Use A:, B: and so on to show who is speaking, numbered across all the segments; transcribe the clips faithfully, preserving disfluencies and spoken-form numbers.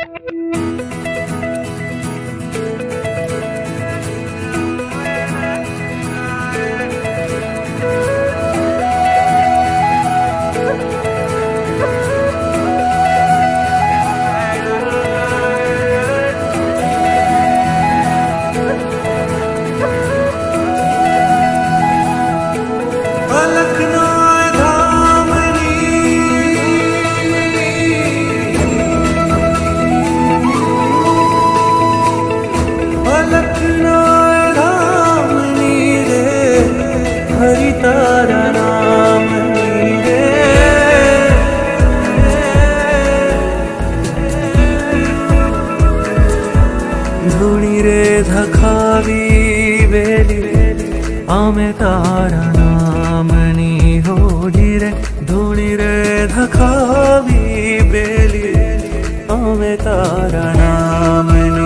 A: धूणी रे धखावी बेली आमे तारा नामनी होली रे धूणी रे धखावी बेली आमे तारा नामनी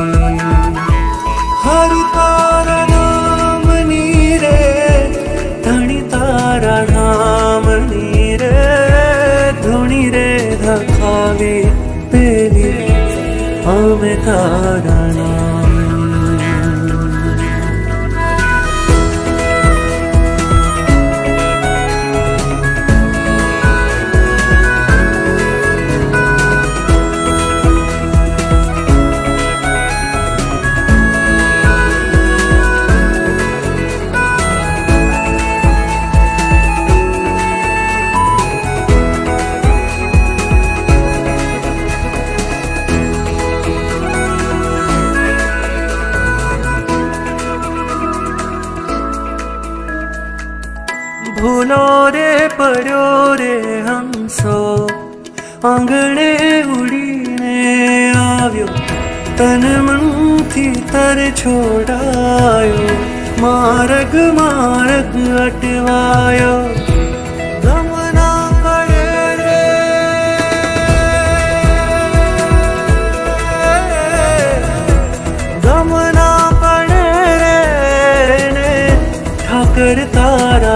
A: हरि तारा नामनी रे धणी तारा नामनी रे धूणी रे धखावी बेली आमे तारा भूलो रे परो रे हंसो आंगणे उड़ीने आव्यो तन मन थी तर छोड़ायो मार्ग मार्ग अटवायो गमना पड़े रे गमना पड़े रे ने ठाकर तारा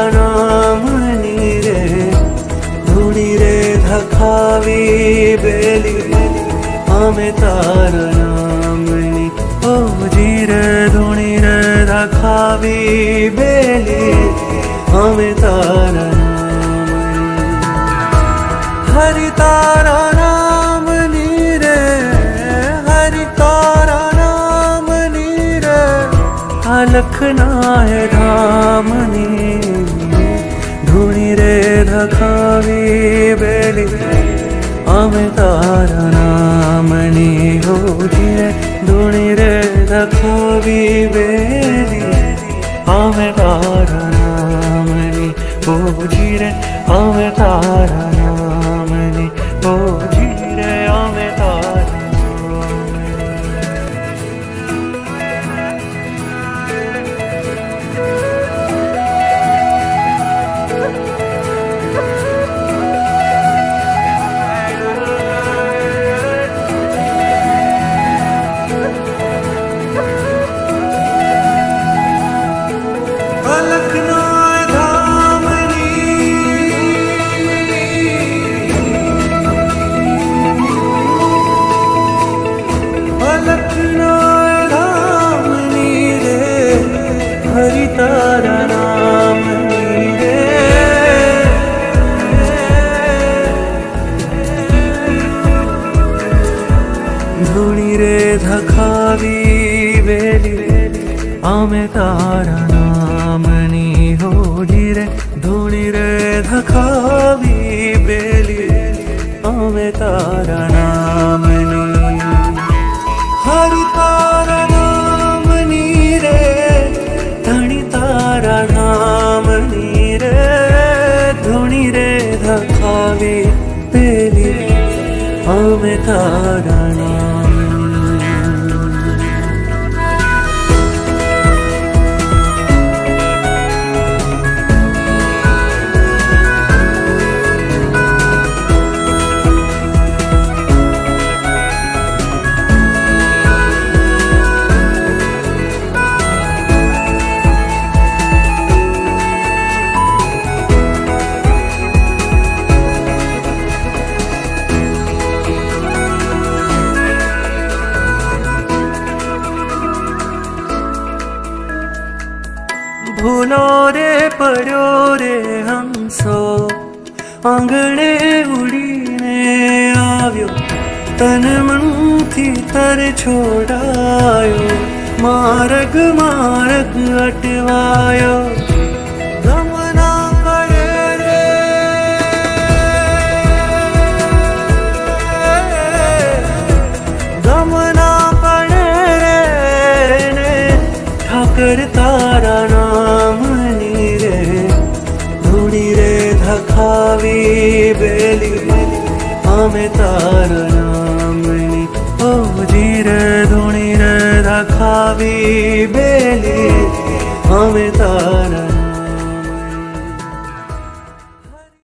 A: धखावी बेली आमे तारा नामनी ओ जी रे धूणी रे धखावी बेली आमे तारा नामनी हरि तारा नामनी रे हरि तारा नामनी रे अलख ना है धामनी धूणी रे धखावी बेली आमे तारा नामनी होली रे धूणी रे धखावी बेली आमे तारा नामनी होली रे आमे तारा नामनी होली रे आमे तारा हरि तारा नामनी रे धूणी रे धखावी बेली आमे तारा नामनी होली रे धूणी रे धखावी बेली आमे तारा नामनी हरि तारा नामनी रे धणी तारा नामनी रे धूणी रे धखावी बेली आमे तारा नामनी ભૂલો રે પડ્યો રે હંસો આંગણે ઉડીને આવ્યો તન મનથી તર છોડાયો માર્ગ માર્ગ અટવાયો ગમના કરે રે ગમના કરે રે ને ઠાકર તારા નામની રે ધૂણી રે ધખાવી બેલી અમે તારા નામની ઓ જી રે ધૂણી રે ધખાવી બેલી અમે